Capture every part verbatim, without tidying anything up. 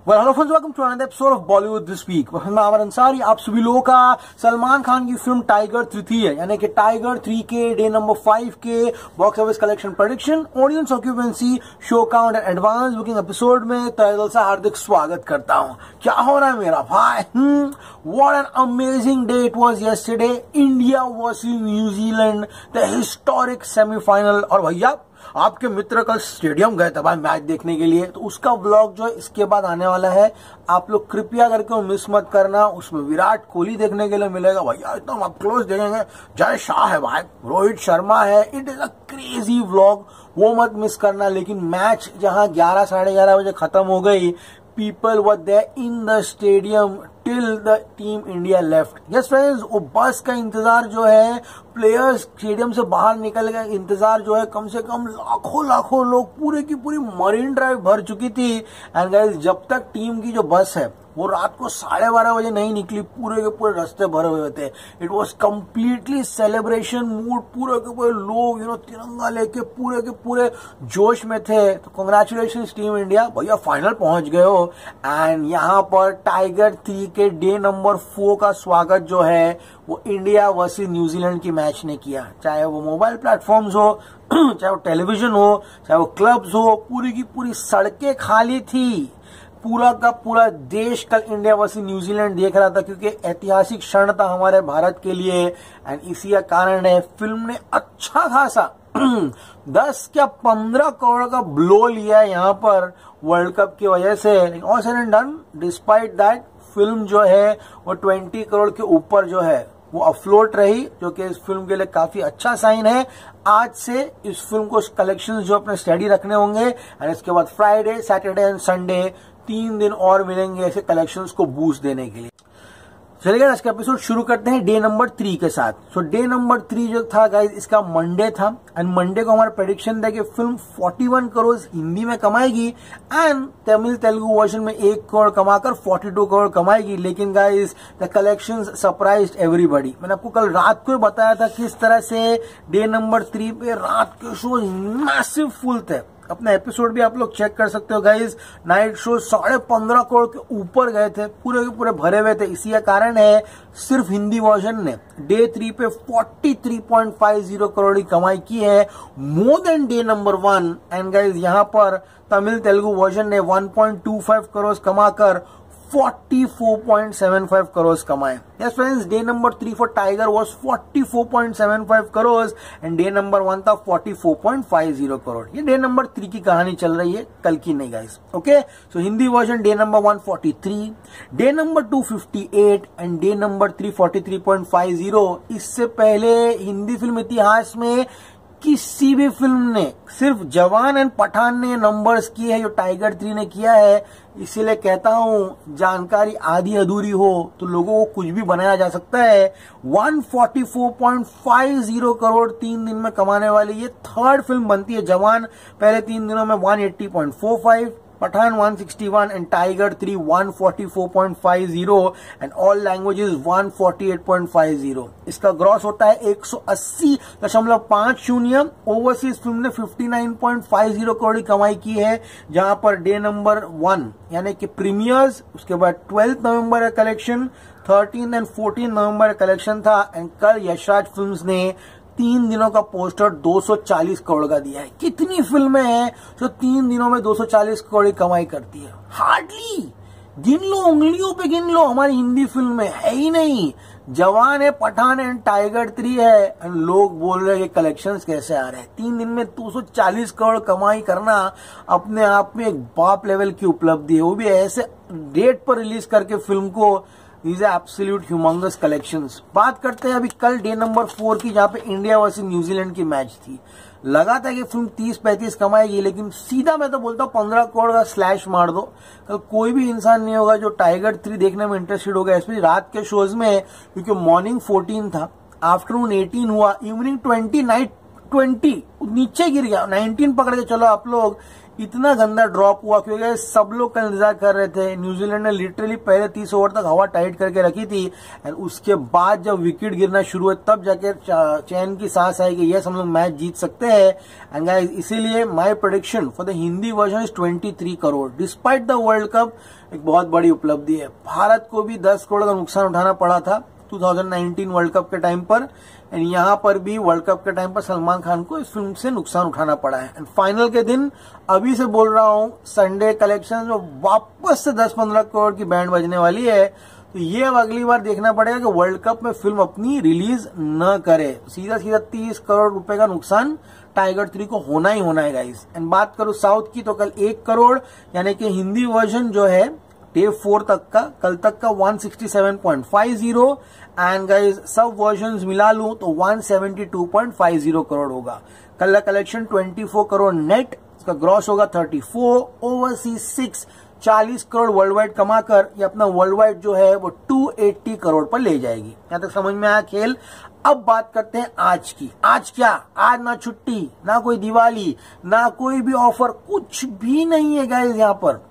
Well, hello friends, welcome to another episode of Bollywood This Week। मैं आमर अंसारी, आप सभी लोगों का सलमान खान की फिल्म टाइगर थ्री थी है, यानी कि टाइगर थ्री के डे नंबर फाइव के box office collection prediction, audience occupancy, show count and advance booking episode में तहे दिल से हार्दिक स्वागत करता हूँ। क्या हो रहा है मेरा भाई? What an amazing day it was yesterday. India versus New Zealand, the historic semifinal. और भैया आपके मित्र कल स्टेडियम गए थे भाई मैच देखने के लिए, तो उसका व्लॉग जो है इसके बाद आने वाला है। आप लोग कृपया करके मिस मत करना। उसमें विराट कोहली देखने के लिए मिलेगा भैया, एकदम आप क्लोज देखेंगे। जय शाह है भाई, रोहित शर्मा है। It is a crazy vlog, वो मत मिस करना। लेकिन मैच जहां ग्यारह साढ़े ग्यारह बजे खत्म हो गई, people were there in the stadium till the team India left. Yes friends, वो बस का इंतजार जो है, प्लेयर्स स्टेडियम से बाहर निकल गए, इंतजार जो है कम से कम लाखों लाखों लोग, पूरे की पूरी मरीन ड्राइव भर चुकी थी। एंड गाइस, जब तक टीम की जो बस है वो रात को साढ़े बारह बजे नहीं निकली, पूरे के पूरे रास्ते भरे हुए थे। It was completely celebration mood, पूरे के पूरे लोग यू नो तिरंगा लेके पूरे के पूरे जोश में थे। तो कांग्रेचुलेशन टीम इंडिया, भैया फाइनल पहुंच गए हो। एंड यहाँ पर टाइगर थ्री के डे नंबर फोर का स्वागत जो है वो इंडिया वर्सेस न्यूजीलैंड की मैच ने किया। चाहे वो मोबाइल प्लेटफॉर्म्स हो, चाहे वो टेलीविजन हो, चाहे वो क्लब्स हो, पूरी की पूरी सड़कें खाली थी। पूरा का पूरा देश कल इंडिया वर्सेस न्यूजीलैंड देख रहा था, क्योंकि ऐतिहासिक क्षण था हमारे भारत के लिए। एंड इसी का कारण है फिल्म ने अच्छा खासा दस क्या पंद्रह करोड़ का ब्लो लिया है यहाँ पर वर्ल्ड कप की वजह से। All said and done, despite that film जो है वो बीस करोड़ के ऊपर जो है वो अफ्लोट रही, जो कि इस फिल्म के लिए काफी अच्छा साइन है। आज से इस फिल्म को कलेक्शंस जो अपने स्टडी रखने होंगे, एंड इसके बाद फ्राइडे, सैटरडे एंड संडे तीन दिन और मिलेंगे ऐसे कलेक्शंस को बूस्ट देने के लिए। चलिए आज का एपिसोड शुरू करते हैं डे नंबर थ्री के साथ। सो डे नंबर थ्री जो था गाइज, इसका मंडे था। एंड मंडे को हमारा प्रेडिक्शन था कि फिल्म इकतालीस करोड़ हिंदी में कमाएगी एंड तमिल तेलुगु वर्जन में एक करोड़ कमाकर बयालीस करोड़ कमाएगी। लेकिन guys the collections surprised everybody. मैंने आपको कल रात को बताया था किस तरह से डे नंबर थ्री पे रात के शो मैसिव फुल थे। अपना एपिसोड भी आप लोग चेक कर सकते हो गाइज। नाइट शो साढ़े पंद्रह करोड़ के ऊपर गए थे, पूरे के पूरे भरे हुए थे। इसी का कारण है सिर्फ हिंदी वर्जन ने डे थ्री पे तैंतालीस पॉइंट पाँच शून्य करोड़ की कमाई की है, more than day number one. And guys यहाँ पर तमिल तेलुगु वर्जन ने एक पॉइंट दो पाँच करोड़ कमाकर चौवालीस पॉइंट सात पाँच करोड़ कमाए। Yes friends, day number three for Tiger was चौवालीस पॉइंट सात पाँच crore and day number one था चौवालीस पॉइंट पाँच शून्य करोड़। ये डे नंबर थ्री की कहानी चल रही है, कल की नहीं guys. Okay, so Hindi version day number one तैंतालीस, डे नंबर टू अट्ठावन एंड डे नंबर थ्री तैंतालीस पॉइंट पाँच शून्य। इससे पहले हिंदी फिल्म इतिहास में किसी भी फिल्म ने, सिर्फ जवान एंड पठान ने नंबर्स किए हैं जो टाइगर थ्री ने किया है। इसीलिए कहता हूं, जानकारी आधी अधूरी हो तो लोगों को कुछ भी बनाया जा सकता है। एक सौ चौवालीस पॉइंट पाँच शून्य करोड़ तीन दिन में कमाने वाली ये थर्ड फिल्म बनती है। जवान पहले तीन दिनों में एक सौ अस्सी पॉइंट चार पाँच, पठान एक सौ इकसठ एंड टाइगर थ्री एक सौ चौवालीस पॉइंट पाँच शून्य एंड ऑल लैंग्वेजेस एक सौ अड़तालीस पॉइंट पाँच शून्य। इसका ग्रॉस होता है एक सौ अस्सी दशमलव पाँच शून्य। ओवरसीज फिल्म ने उनसठ पॉइंट पाँच शून्य करोड़ की कमाई की है, जहां पर डे नंबर वन यानी कि प्रीमियर्स, उसके बाद ट्वेल्थ नवंबर का collection, thirteen and fourteen November का कलेक्शन था। एंड कल यशराज फिल्म्स ने तीन दिनों का पोस्टर दो सौ चालीस करोड़ का दिया है। कितनी फिल्में हैं जो तीन दिनों में दो सौ चालीस करोड़ की कमाई करती है? हार्डली, गिन लो, उंगलियों पे गिन लो। हमारी हिंदी फिल्म में है ही नहीं। जवान है, पठान है, टाइगर थ्री है, एंड लोग बोल रहे हैं कि कलेक्शंस कैसे आ रहे हैं। तीन दिन में दो सौ चालीस करोड़ कमाई करना अपने आप में एक बाप लेवल की उपलब्धि है, वो भी ऐसे डेट पर रिलीज करके फिल्म को। These are absolute humongous collections। बात करते हैं अभी कल डे नंबर फोर की, जहां पे इंडिया वर्सेस न्यूजीलैंड की मैच थी। लगा था कि फिल्म तीस पैंतीस कमाएगी, लेकिन सीधा मैं तो बोलता हूँ पंद्रह करोड़ का स्लैश मार दो। कल कोई भी इंसान नहीं होगा जो टाइगर थ्री देखने में इंटरेस्टेड होगा, स्पेशली रात के शोज में, क्योंकि मॉर्निंग चौदह था, आफ्टरनून अठारह हुआ, इवनिंग बीस, नाइट बीस नीचे गिर गया। उन्नीस पकड़ के चलो आप लोग। इतना गंदा ड्रॉप हुआ क्योंकि सब लोग का इंतजार कर रहे थे। न्यूजीलैंड ने लिटरली पहले तीस ओवर तक हवा टाइट करके रखी थी एंड उसके बाद जब विकेट गिरना शुरू हुआ तब जाके चैन की सांस आई कि यस हम लोग मैच जीत सकते हैं। एंड गाइस इसीलिए my prediction for the Hindi version is तेईस crore. Despite the world cup एक बहुत बड़ी उपलब्धि है। भारत को भी दस करोड़ का नुकसान उठाना पड़ा था दो हज़ार उन्नीस वर्ल्ड कप के टाइम पर एंड यहाँ पर भी वर्ल्ड कप के टाइम पर सलमान खान को इस फिल्म से नुकसान उठाना पड़ा है। एंड फाइनल के दिन अभी से बोल रहा हूँ संडे कलेक्शन में वापस से दस पंद्रह करोड़ की बैंड बजने वाली है। तो ये अब अगली बार देखना पड़ेगा कि वर्ल्ड कप में फिल्म अपनी रिलीज न करे। सीधा सीधा तीस करोड़ रुपए का नुकसान टाइगर थ्री को होना ही होना है गाइस। एंड बात करूं साउथ की तो कल एक करोड़ यानी कि हिंदी वर्जन जो है डे फोर तक का कल तक का एक सौ सड़सठ पॉइंट पचास एंड गाइस सब वर्जन्स मिला लूं तो एक सौ बहत्तर पॉइंट पचास करोड़ होगा। कल का कलेक्शन चौबीस करोड़ नेट, इसका ग्रॉस होगा चौंतीस, ओवरसीज सिक्स, चालीस करोड़ वर्ल्ड वाइड कमाकर ये अपना वर्ल्ड वाइड जो है वो दो सौ अस्सी करोड़ पर ले जाएगी। यहां तक समझ में आया खेल। अब बात करते हैं आज की। आज क्या, आज ना छुट्टी ना कोई दिवाली ना कोई भी ऑफर, कुछ भी नहीं है गाइस यहाँ पर।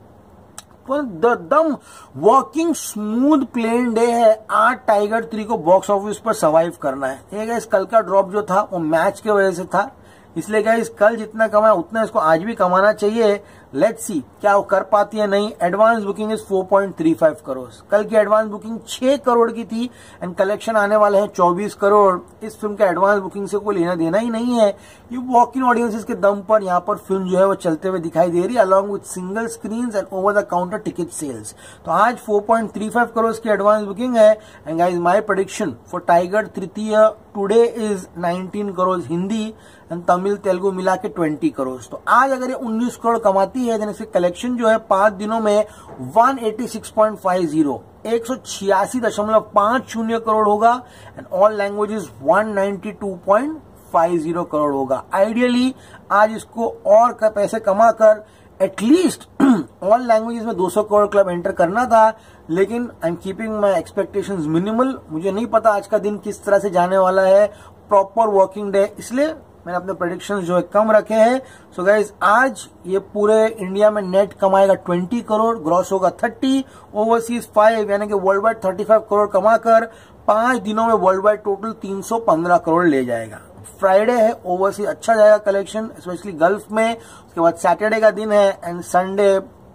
दम वर्किंग स्मूथ प्लेन डे है। आज टाइगर थ्री को बॉक्स ऑफिस पर सर्वाइव करना है। ये गाइस कल का ड्रॉप जो था वो मैच के वजह से था, इसलिए गाइस कल जितना कमाया उतना इसको आज भी कमाना चाहिए। लेट्स सी क्या वो कर पाती है नहीं। एडवांस बुकिंग इज चार पॉइंट तीन पाँच करोड़। कल की एडवांस बुकिंग छह करोड़ की थी एंड कलेक्शन आने वाले हैं चौबीस करोड़। इस फिल्म का एडवांस बुकिंग से कोई लेना देना ही नहीं है। ये वॉक इन ऑडियंसेस के दम पर यहाँ पर फिल्म जो है वो चलते हुए दिखाई दे रही है along with single screen and over the counter ticket sales. तो आज चार पॉइंट तीन पाँच करोड़ की एडवांस बुकिंग है। And guys my prediction for Tiger तृतीय टुडे इज उन्नीस करोड़ हिंदी एंड तमिल तेलुगु मिला के बीस करोड़। तो आज अगर ये उन्नीस करोड़ कमाती है देन इसके कलेक्शन जो है पांच दिनों में एक सौ छियासी पॉइंट पचास एक सौ छियासी दशमलव पांच शून्य करोड़ होगा एंड ऑल लैंग्वेजेस एक सौ बानवे पॉइंट पचास करोड़ होगा। आइडियली आज इसको और का पैसे कमाकर एटलीस्ट ऑल लैंग्वेजेस में दो सौ करोड़ क्लब एंटर करना था, लेकिन I am keeping my expectations minimal. मुझे नहीं पता आज का दिन किस तरह से जाने वाला है, प्रॉपर वर्किंग डे, इसलिए मैंने अपने प्रेडिक्शंस जो है कम रखे हैं। सो गाइज आज ये पूरे इंडिया में नेट कमाएगा बीस करोड़, ग्रॉस होगा तीस, ओवरसीज पाँच यानी कि वर्ल्ड वाइड पैंतीस करोड़ कमाकर पांच दिनों में वर्ल्ड वाइड टोटल तीन सौ पंद्रह करोड़ ले जाएगा। फ्राइडे है, ओवरसीज अच्छा जाएगा कलेक्शन स्पेशली गल्फ में। उसके बाद सैटरडे का दिन है एंड संडे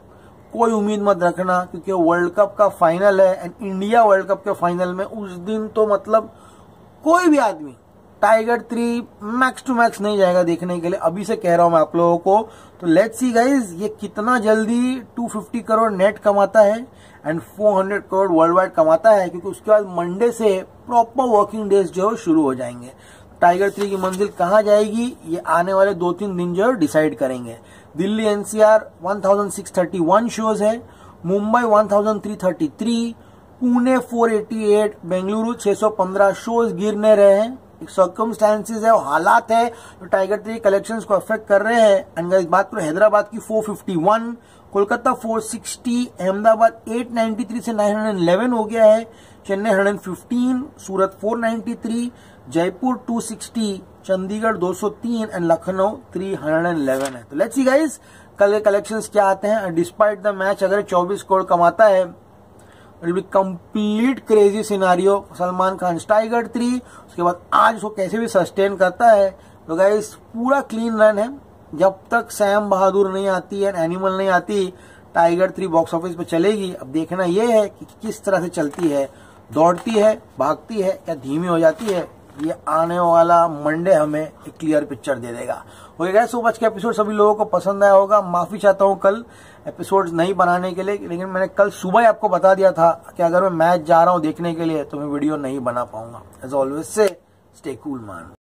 कोई उम्मीद मत रखना क्योंकि वर्ल्ड कप का फाइनल है एंड इंडिया वर्ल्ड कप के फाइनल में उस दिन तो मतलब कोई भी आदमी Tiger three max to max नहीं जाएगा देखने के लिए। अभी से कह रहा हूं मैं आप लोगों को। तो लेट्स सी गाइज ये कितना जल्दी दो सौ पचास करोड़ नेट कमाता है एंड चार सौ करोड़ वर्ल्ड वाइड कमाता है, क्योंकि उसके बाद मंडे से प्रॉपर वर्किंग डेज जो है शुरू हो जाएंगे। टाइगर थ्री की मंजिल कहां जाएगी ये आने वाले दो तीन दिन जो है डिसाइड करेंगे। दिल्ली एनसीआर एक हज़ार छह सौ इकतीस शोज है, मुंबई एक हज़ार तीन सौ तैंतीस, पुणे चार सौ अट्ठासी, बेंगलुरु छह सौ पंद्रह शोज गिरने रहे हैं। एक सर्कमस्टेंसेज है, हालात है जो टाइगर थ्री कलेक्शंस को अफेक्ट कर रहे हैं। एंड गाइस बात करो हैदराबाद की चार सौ इक्यावन, कोलकाता चार सौ साठ, अहमदाबाद आठ सौ तिरानवे से नौ सौ ग्यारह हो गया है, चेन्नई एक सौ पंद्रह, सूरत चार सौ तिरानवे, जयपुर दो सौ साठ, चंडीगढ़ दो सौ तीन एंड लखनऊ तीन सौ ग्यारह है। तो लेट्स सी गाइस कल के कलेक्शंस क्या आते हैं। डिस्पाइट द मैच अगर चौबीस करोड़ कमाता है it be complete crazy scenario Salman Khan Tiger three. उसके बाद आज उसको कैसे भी सस्टेन करता है। तो गाइस पूरा क्लीन रन है, जब तक सैम बहादुर नहीं आती है, एनिमल नहीं आती, टाइगर थ्री बॉक्स ऑफिस पे चलेगी। अब देखना यह है कि किस तरह से चलती है, दौड़ती है, भागती है या धीमी हो जाती है। ये आने वाला मंडे हमें एक क्लियर पिक्चर दे देगा। ओके गाइस, सो आज का एपिसोड सभी लोगों को पसंद आया होगा। माफी चाहता हूँ कल एपिसोड्स नहीं बनाने के लिए, लेकिन मैंने कल सुबह ही आपको बता दिया था कि अगर मैं मैच जा रहा हूँ देखने के लिए तो मैं वीडियो नहीं बना पाऊंगा। As always so stay cool man.